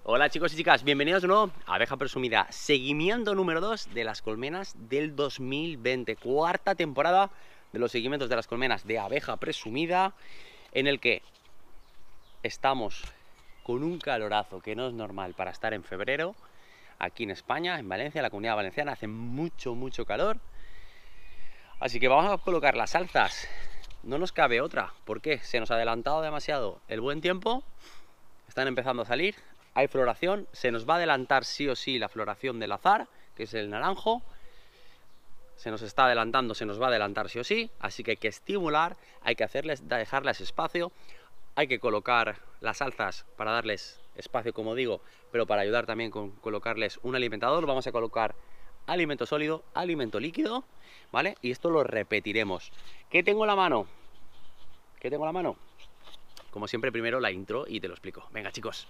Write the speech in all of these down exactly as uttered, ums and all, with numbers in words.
Hola chicos y chicas, bienvenidos de nuevo a Abeja Presumida, seguimiento número dos de las colmenas del dos mil veinte, cuarta temporada de los seguimientos de las colmenas de Abeja Presumida, en el que estamos con un calorazo que no es normal para estar en febrero, aquí en España, en Valencia, en la Comunidad Valenciana, hace mucho, mucho calor, así que vamos a colocar las alzas, no nos cabe otra, ¿por qué? Se nos ha adelantado demasiado el buen tiempo, están empezando a salir. Hay floración, se nos va a adelantar sí o sí la floración del azar, que es el naranjo. Se nos está adelantando, se nos va a adelantar sí o sí, así que hay que estimular, hay que hacerles, dejarles espacio, hay que colocar las alzas para darles espacio, como digo, pero para ayudar también con colocarles un alimentador. Vamos a colocar alimento sólido, alimento líquido, ¿vale? Y esto lo repetiremos. ¿Qué tengo en la mano? ¿Qué tengo en la mano? Como siempre, primero la intro y te lo explico. Venga, chicos.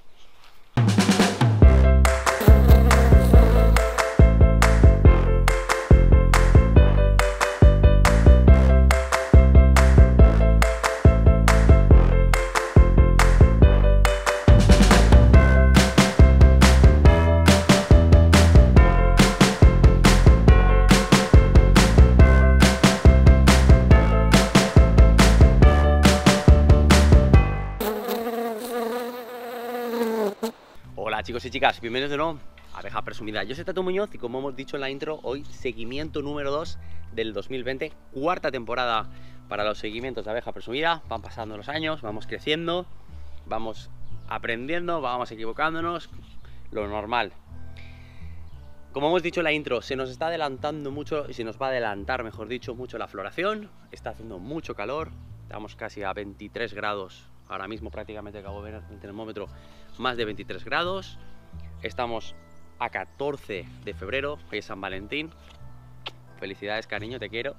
Hola chicos y chicas, bienvenidos de nuevo a Abeja Presumida. Yo soy Tato Muñoz y como hemos dicho en la intro, hoy seguimiento número dos del dos mil veinte, cuarta temporada para los seguimientos de Abeja Presumida. Van pasando los años, vamos creciendo, vamos aprendiendo, vamos equivocándonos, lo normal. Como hemos dicho en la intro, se nos está adelantando mucho y se nos va a adelantar, mejor dicho, mucho la floración. Está haciendo mucho calor, estamos casi a veintitrés grados. Ahora mismo prácticamente acabo de ver el termómetro, más de veintitrés grados. Estamos a catorce de febrero, hoy es San Valentín. Felicidades, cariño, te quiero.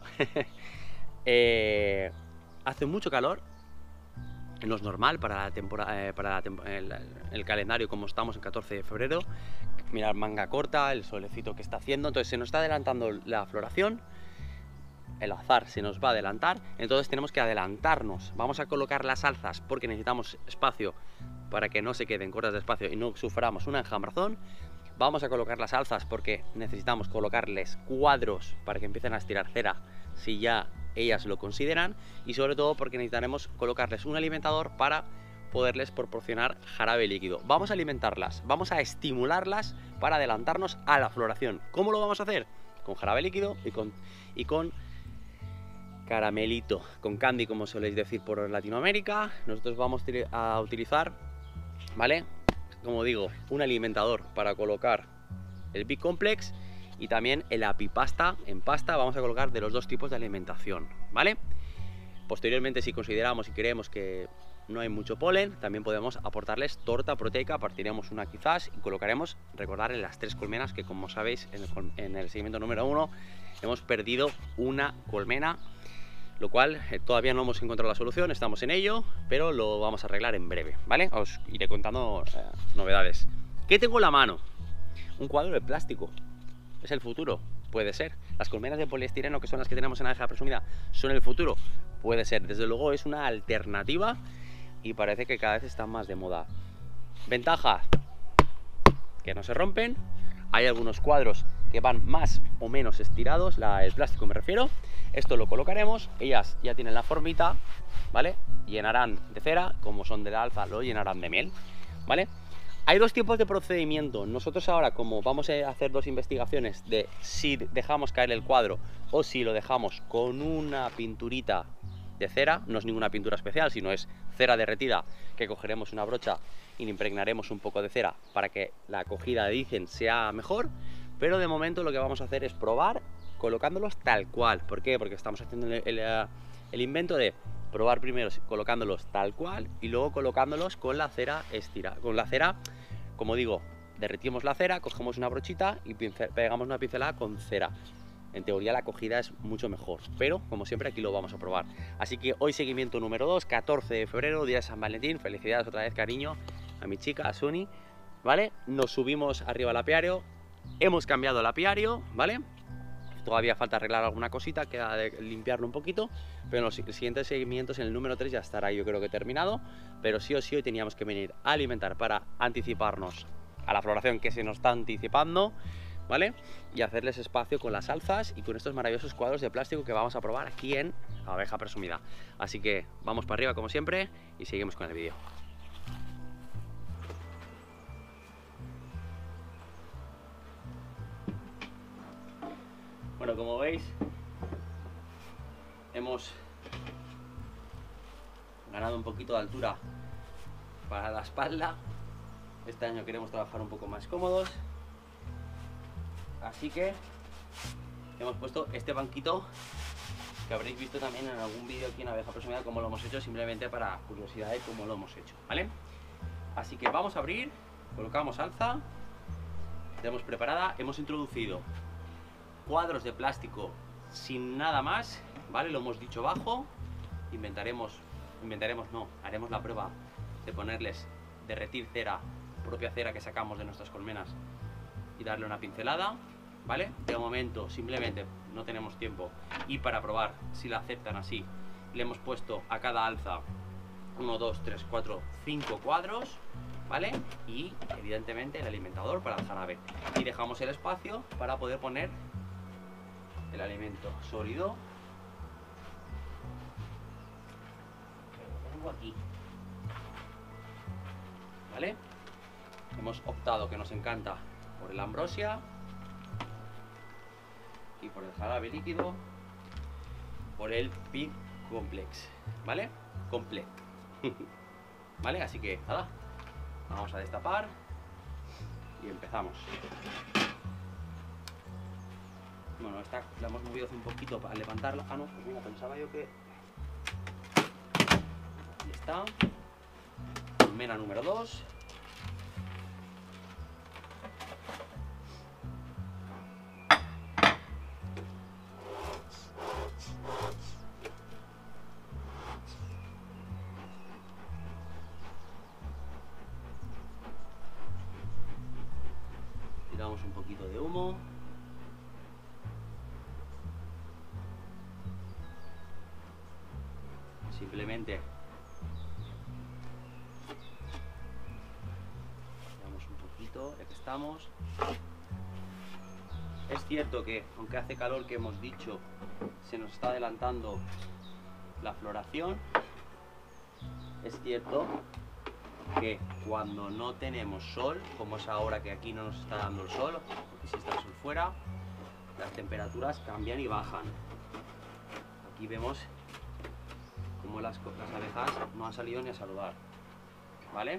eh, hace mucho calor, no es normal para, la temporada, eh, para la tem el, el calendario como estamos en catorce de febrero. Mirad, manga corta, el solecito que está haciendo, entonces se nos está adelantando la floración. El azar se nos va a adelantar, entonces tenemos que adelantarnos. Vamos a colocar las alzas porque necesitamos espacio para que no se queden cortas de espacio y no suframos una enjambrazón. Vamos a colocar las alzas porque necesitamos colocarles cuadros para que empiecen a estirar cera si ya ellas lo consideran, y sobre todo porque necesitaremos colocarles un alimentador para poderles proporcionar jarabe líquido. Vamos a alimentarlas, vamos a estimularlas para adelantarnos a la floración. ¿Cómo lo vamos a hacer? Con jarabe líquido y con, y con caramelito, con candy, como soléis decir por Latinoamérica. Nosotros vamos a utilizar, ¿vale? Como digo, un alimentador para colocar el B-Complex y también el apipasta en pasta. Vamos a colocar de los dos tipos de alimentación, ¿vale? Posteriormente, si consideramos y creemos que no hay mucho polen, también podemos aportarles torta proteica. Partiremos una quizás y colocaremos, recordar, en las tres colmenas, que como sabéis en el, en el seguimiento número uno hemos perdido una colmena, lo cual eh, todavía no hemos encontrado la solución, estamos en ello, pero lo vamos a arreglar en breve, ¿vale? Os iré contando eh, novedades. ¿Qué tengo en la mano? Un cuadro de plástico. ¿Es el futuro? Puede ser. ¿Las colmenas de poliestireno, que son las que tenemos en Abeja Presumida, son el futuro? Puede ser. Desde luego es una alternativa y parece que cada vez está más de moda. Ventaja, que no se rompen. Hay algunos cuadros que van más o menos estirados, la, el plástico me refiero. Esto lo colocaremos, ellas ya tienen la formita, ¿vale? Llenarán de cera, como son de la alza, lo llenarán de miel, ¿vale? Hay dos tipos de procedimiento. Nosotros ahora, como vamos a hacer dos investigaciones de si dejamos caer el cuadro o si lo dejamos con una pinturita de cera, no es ninguna pintura especial, sino es cera derretida, que cogeremos una brocha y le impregnaremos un poco de cera para que la acogida, dicen, sea mejor. Pero de momento lo que vamos a hacer es probar colocándolos tal cual. ¿Por qué? Porque estamos haciendo el, el, el invento de probar primero colocándolos tal cual y luego colocándolos con la cera estirada. Con la cera, como digo, derretimos la cera, cogemos una brochita y pincel, pegamos una pincelada con cera. En teoría la acogida es mucho mejor, pero como siempre aquí lo vamos a probar. Así que hoy seguimiento número dos, catorce de febrero, día de San Valentín. Felicidades otra vez, cariño, a mi chica, a Suni, ¿vale? Nos subimos arriba al apiario. Hemos cambiado el apiario, ¿vale? Todavía falta arreglar alguna cosita, queda de limpiarlo un poquito, pero en los siguientes seguimientos, en el número tres, ya estará yo creo que terminado. Pero sí o sí hoy teníamos que venir a alimentar para anticiparnos a la floración que se nos está anticipando, ¿vale? Y hacerles espacio con las alzas y con estos maravillosos cuadros de plástico que vamos a probar aquí en Abeja Presumida. Así que vamos para arriba como siempre y seguimos con el vídeo. Bueno, como veis, hemos ganado un poquito de altura para la espalda. Este año queremos trabajar un poco más cómodos, así que hemos puesto este banquito que habréis visto también en algún vídeo aquí en Abeja Presumida cómo lo hemos hecho, simplemente para curiosidad de cómo lo hemos hecho, ¿vale? Así que vamos a abrir, colocamos alza, tenemos preparada, hemos introducido cuadros de plástico sin nada más, ¿vale? Lo hemos dicho bajo, inventaremos, inventaremos no, haremos la prueba de ponerles, derretir cera, propia cera que sacamos de nuestras colmenas y darle una pincelada, ¿vale? De momento simplemente no tenemos tiempo y para probar si la aceptan así, le hemos puesto a cada alza uno, dos, tres, cuatro, cinco cuadros, ¿vale? Y evidentemente el alimentador para el jarabe. Y dejamos el espacio para poder poner el alimento sólido. Lo pongo aquí, ¿vale? Hemos optado, que nos encanta, por el ambrosia y por el jarabe líquido, por el Big Complex, ¿vale? Completo. ¿Vale? Así que nada, vamos a destapar y empezamos. Bueno, esta la hemos movido hace un poquito para levantarla. Ah, no, pues mira, pensaba yo que... Ahí está. Colmena número dos. Tiramos un poquito de humo. Simplemente damos un poquito, ya que estamos. Es cierto que, aunque hace calor, que hemos dicho, se nos está adelantando la floración. Es cierto que cuando no tenemos sol, como es ahora que aquí no nos está dando el sol, porque si está el sol fuera, las temperaturas cambian y bajan. Aquí vemos como las, las abejas no han salido ni a saludar, ¿vale?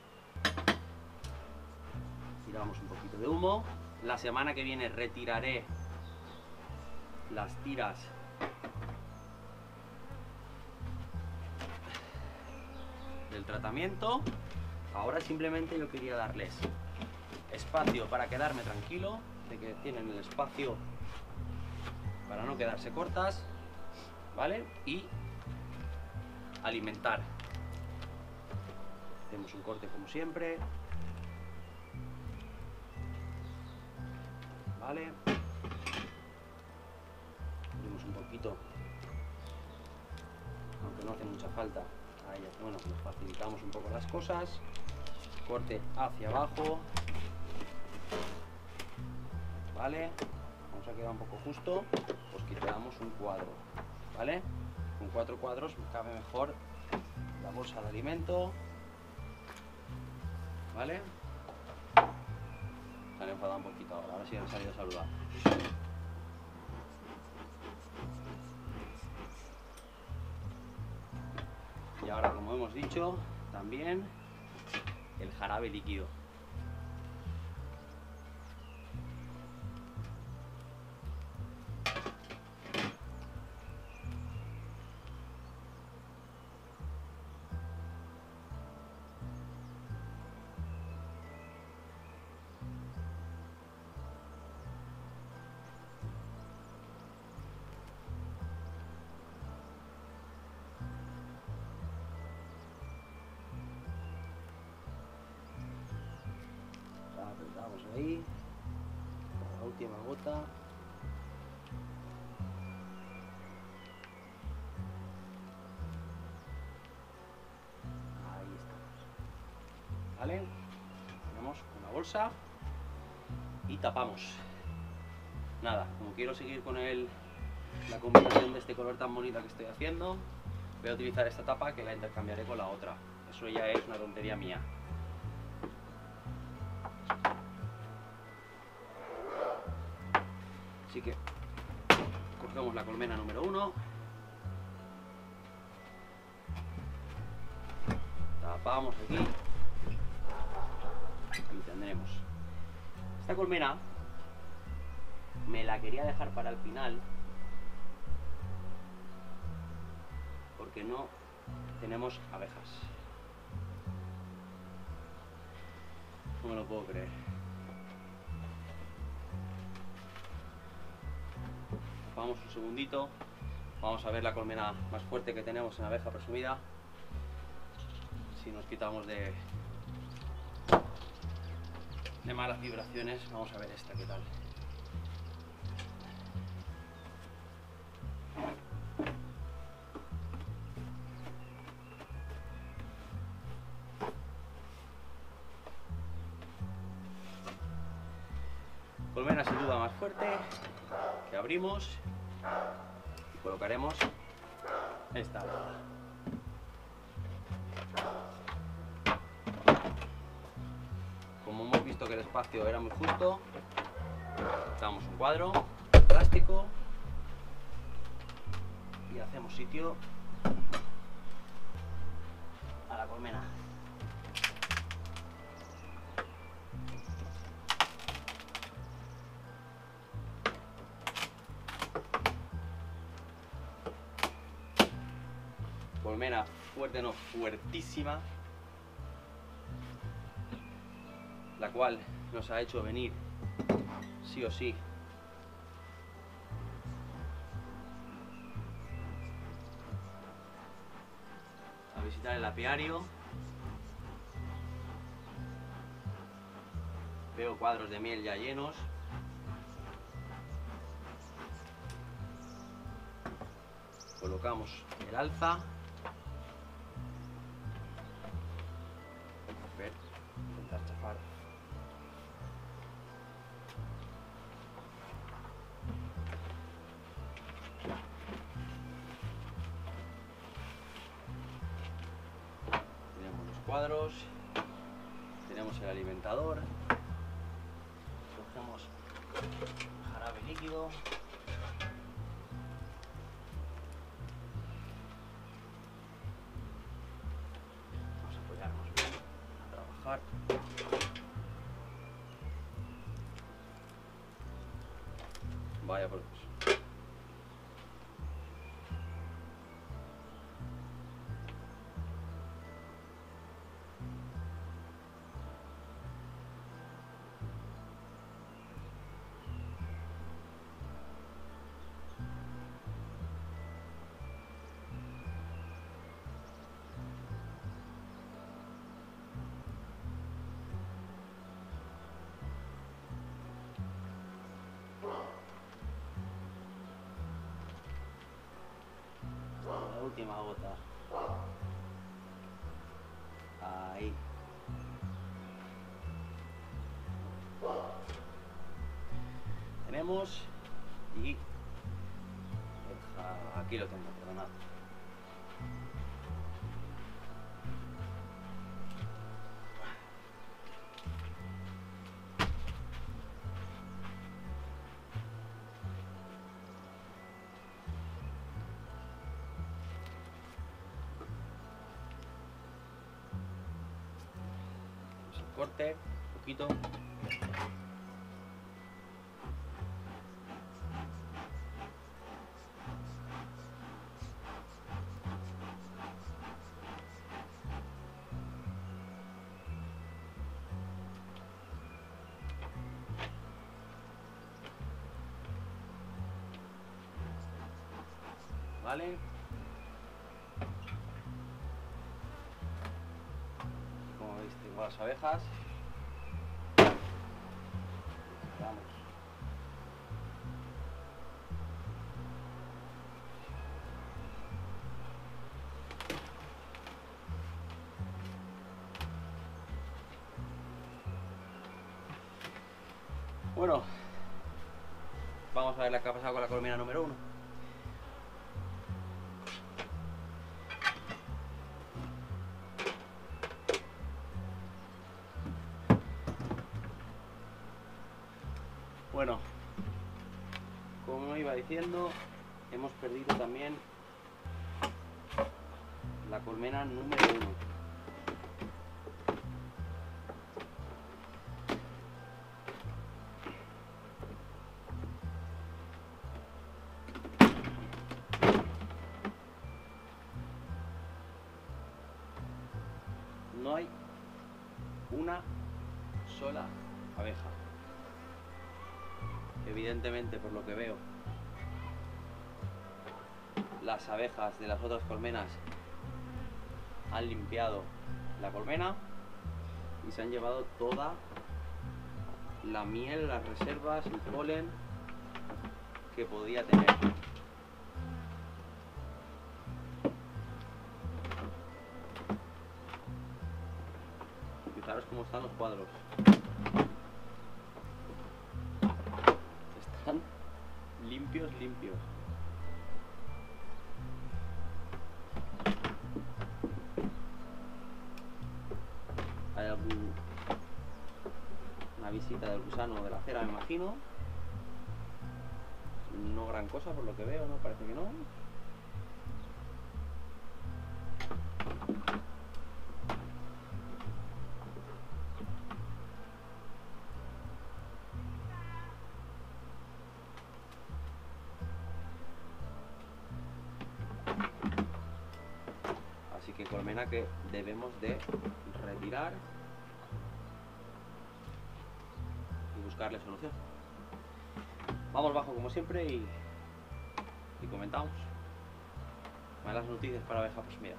Tiramos un poquito de humo. La semana que viene retiraré las tiras del tratamiento. Ahora simplemente yo quería darles espacio para quedarme tranquilo, de que tienen el espacio para no quedarse cortas, ¿vale? Y alimentar. Hacemos un corte como siempre, ¿vale? Ponemos un poquito, aunque no hace mucha falta. Ahí, bueno, nos facilitamos un poco las cosas. Corte hacia abajo, ¿vale? Vamos a quedar un poco justo, pues quitamos un cuadro, ¿vale? Con cuatro cuadros cabe mejor la bolsa de alimento, ¿vale? Se han enfadado un poquito ahora, ahora sí han salido a saludar. Y ahora, como hemos dicho, también el jarabe líquido. Apretamos ahí, la última gota. Ahí estamos. ¿Vale? Cogemos una bolsa y tapamos. Nada, como quiero seguir con el, la combinación de este color tan bonita que estoy haciendo, voy a utilizar esta tapa que la intercambiaré con la otra. Eso ya es una tontería mía. Así que cogemos la colmena número uno, tapamos aquí y tendremos. Esta colmena me la quería dejar para el final porque no tenemos abejas. No me lo puedo creer. Vamos un segundito. Vamos a ver la colmena más fuerte que tenemos en abeja presumida. Si nos quitamos de, de malas vibraciones, vamos a ver esta qué tal. Colmena sin duda más fuerte, que abrimos y colocaremos esta. Como hemos visto que el espacio era muy justo, damos un cuadro de plástico y hacemos sitio a la colmena. Colmena fuerte, no, fuertísima, la cual nos ha hecho venir sí o sí a visitar el apiario. Veo cuadros de miel ya llenos. Colocamos el alza. Ver, intentar chafar. Tenemos los cuadros, tenemos el alimentador, cogemos jarabe líquido. Vamos a apoyarnos bien a trabajar. Vaya por Dios. La última gota. Ahí. Tenemos y deja, aquí lo tengo, perdonad. Corte, un poquito. Vale. Como veis, tengo las abejas. Vamos. Bueno, vamos a ver la que ha pasado con la colmena número uno. Bueno, como iba diciendo, hemos perdido también la colmena número uno. No hay una sola abeja. Evidentemente, por lo que veo, las abejas de las otras colmenas han limpiado la colmena y se han llevado toda la miel, las reservas, el polen que podía tener. Fijaros cómo están los cuadros. Están limpios, limpios. Hay algún, una visita del gusano de la cera, me imagino. No gran cosa por lo que veo, ¿no? Parece que no. Así que colmena que debemos de retirar y buscarle solución. Vamos bajo como siempre y, y comentamos. Malas noticias para abeja presumida.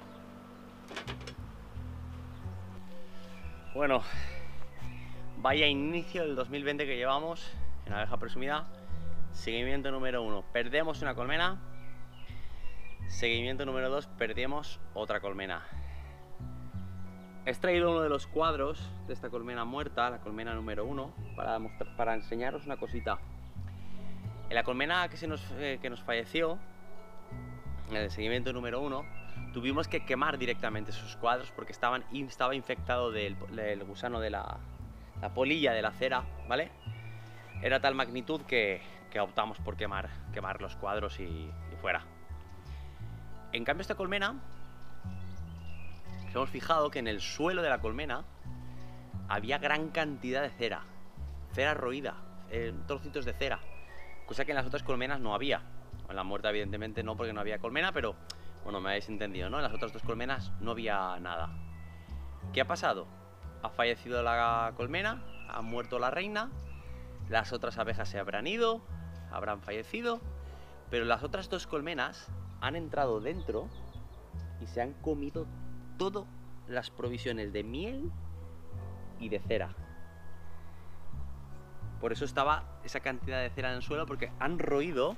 Bueno, vaya inicio del dos mil veinte que llevamos en abeja presumida. Seguimiento número uno, perdemos una colmena. Seguimiento número dos, perdemos otra colmena. He extraído uno de los cuadros de esta colmena muerta, la colmena número uno, para, mostrar, para enseñaros una cosita. En la colmena que, se nos, eh, que nos falleció, en el seguimiento número uno, tuvimos que quemar directamente esos cuadros porque estaban, estaba infectado del, del gusano de la, la polilla de la cera, ¿vale? Era tal magnitud que, que optamos por quemar, quemar los cuadros y, y fuera. En cambio, esta colmena, nos hemos fijado que en el suelo de la colmena había gran cantidad de cera, cera roída, eh, trocitos de cera, cosa que en las otras colmenas no había. En la muerta evidentemente no, porque no había colmena, pero bueno, me habéis entendido, ¿no? En las otras dos colmenas no había nada. ¿Qué ha pasado? Ha fallecido la colmena, ha muerto la reina, las otras abejas se habrán ido, habrán fallecido, pero las otras dos colmenas han entrado dentro y se han comido todas las provisiones de miel y de cera. Por eso estaba esa cantidad de cera en el suelo, porque han roído,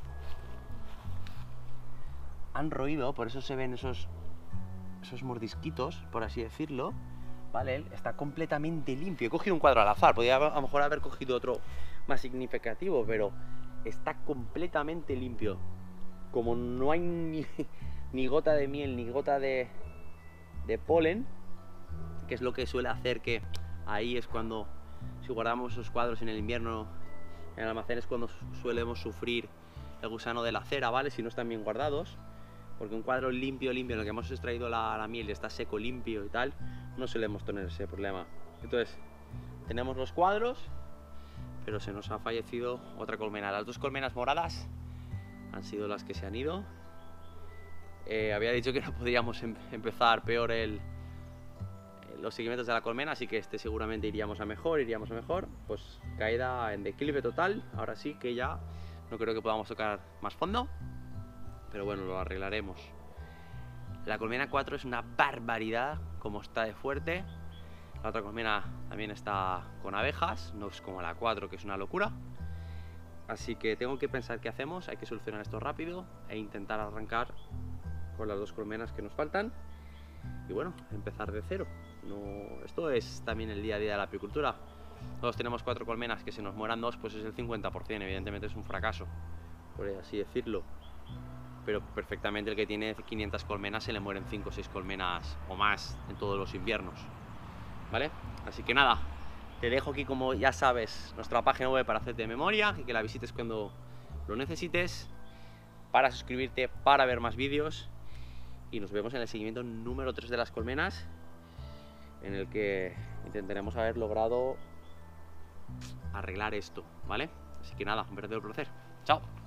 han roído, por eso se ven esos, esos mordisquitos, por así decirlo, ¿vale? Está completamente limpio. He cogido un cuadro al azar, podría a lo mejor haber cogido otro más significativo, pero está completamente limpio. Como no hay ni, ni gota de miel, ni gota de, de polen, que es lo que suele hacer que ahí es cuando, si guardamos esos cuadros en el invierno en el almacén, es cuando suelemos sufrir el gusano de la cera, ¿vale? Si no están bien guardados, porque un cuadro limpio, limpio, en el que hemos extraído la, la miel y está seco, limpio y tal, no solemos tener ese problema. Entonces, tenemos los cuadros, pero se nos ha fallecido otra colmena. Las dos colmenas moradas han sido las que se han ido. Eh, había dicho que no podíamos em empezar peor el, los seguimientos de la colmena, así que este seguramente iríamos a mejor, iríamos a mejor. Pues caída en declive total. Ahora sí que ya no creo que podamos tocar más fondo, pero bueno, lo arreglaremos. La colmena cuatro es una barbaridad como está de fuerte. La otra colmena también está con abejas, no es como la cuatro, que es una locura. Así que tengo que pensar qué hacemos, hay que solucionar esto rápido e intentar arrancar con las dos colmenas que nos faltan. Y bueno, empezar de cero. No, esto es también el día a día de la apicultura. todos tenemos cuatro colmenas, que se nos mueran dos, pues es el cincuenta por cien, evidentemente es un fracaso, por así decirlo. Pero perfectamente el que tiene quinientas colmenas se le mueren cinco o seis colmenas o más en todos los inviernos, ¿vale? Así que nada, te dejo aquí, como ya sabes, nuestra página web para hacerte de memoria y que la visites cuando lo necesites, para suscribirte, para ver más vídeos, y nos vemos en el seguimiento número tres de las colmenas, en el que intentaremos haber logrado arreglar esto, ¿vale? Así que nada, un verdadero placer. Chao.